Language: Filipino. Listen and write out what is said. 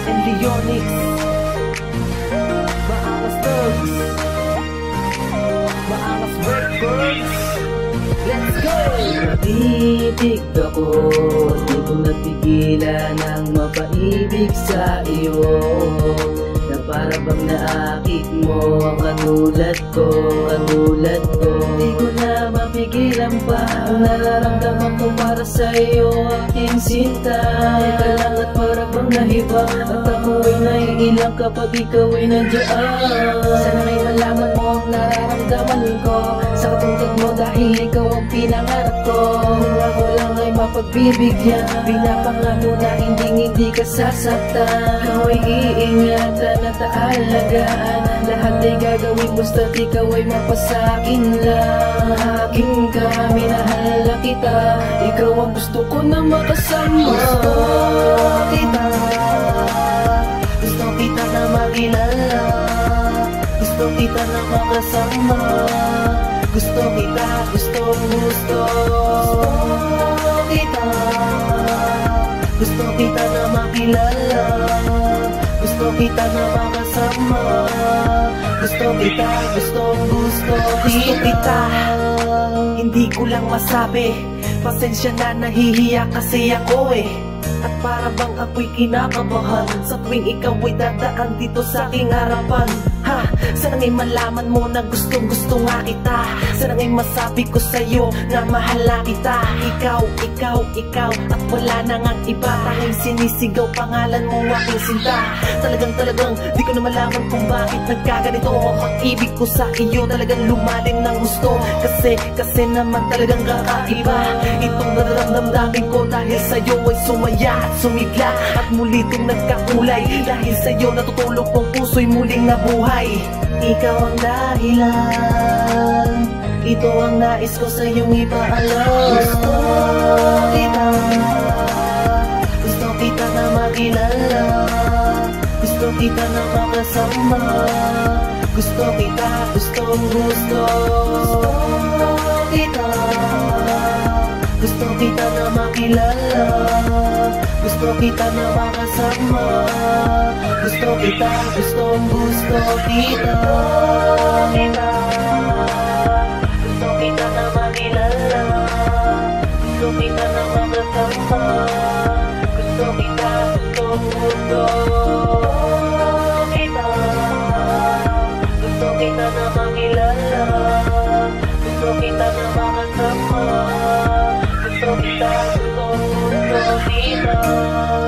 and Leonix, Maangas Thugs, Maangas Records. Let's go! Natitig ako, di ko napigilan ang mapaibig sa iyo, na para bang naakit mo ang katulad ko, katulad ko. Di ko na mapigilan pa ang nararamdaman ko para sa iyo, aking sinta. Ika lang at para bang nahibang, at ako ay naiilang kapag ikaw ay nandiyan. Sana may malaman mo ang nararamdaman ko sa katulad mo, dahil ikaw ang pinangarap ko. Kung ako lang ay mapagbibigyan, pinapangako na hindi ka sasaktan. Ikaw ay iingatan at aalagaan, ang lahat ay gagawin basta't ikaw ay mapasakin lang. Akin ka, minahal na kita, ikaw ang gusto ko na makasama. Gusto kita na makilala, gusto kita na makasama. Gusto kita, gusto kita. Gusto kita na makilala, gusto kita na makasama. Gusto kita, gusto kita. Hindi ko lang masabi, pasensya na, nahihiya kasi ako eh. At para bang ako'y kinakabahan sa tuwing ikaw ay dadaan dito sa aking harapan. Ha, sana ngay malaman mo na gusto nga kita. Sana ngay masabi ko sa'yo na mahal na kita. Ikaw at wala na ngang iba. Tanging sinisigaw pangalan mo aking sinta. Talagang di ko na malaman kung bakit nagkaganito. Ang pag-ibig ko sa iyo talagang lumalim ng gusto. Kasi naman talagang kakaiba itong nararamdamin ko, dahil sa'yo ay sumaya at sumigla, at muli itong nagkakulay. Dahil sa'yo natutulog kong puso'y muling nabuhay. Ikaw ang dahilan, ito ang nais ko sa iyong ipaalam. Gusto kita na makilala, gusto kita na makasama. Gusto kita, gusto kita. Gusto kita na makilala, gusto kita na makasama. Gusto kita, gusto kita. Gusto kita na makilala, gusto kita na makasama. Gusto kita, gusto kita. Gusto kita na makilala, gusto kita na makasama. Gusto kita, gusto kita.